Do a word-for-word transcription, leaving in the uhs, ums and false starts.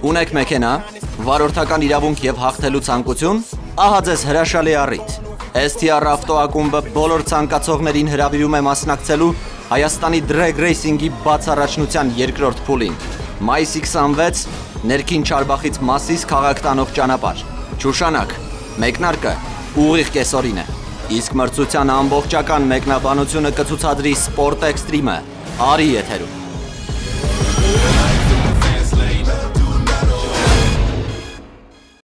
Ունեք մեքենա, վարորդական իրավունք եւ հաղթելու ցանկություն, ահա ձեզ հրաշալի առիթ։ S T R ավտոակումբը բոլոր ցանկացողներին հրավիրում է մասնակցելու Հայաստանի Drag Racing-ի բացառաջնության երկրորդ փուլին։ Մայիսի քսանվեց ներքին Չարբախից Մասիս քաղաք տանող ճանապարհ։ Չուշանակ, մեկնարկը ուղիղ կեսօրին է։ Իսկ մրցության ամբողջական մեկնաբանությունը կցուցադրի Sport Extreme-ը, արի եթերում։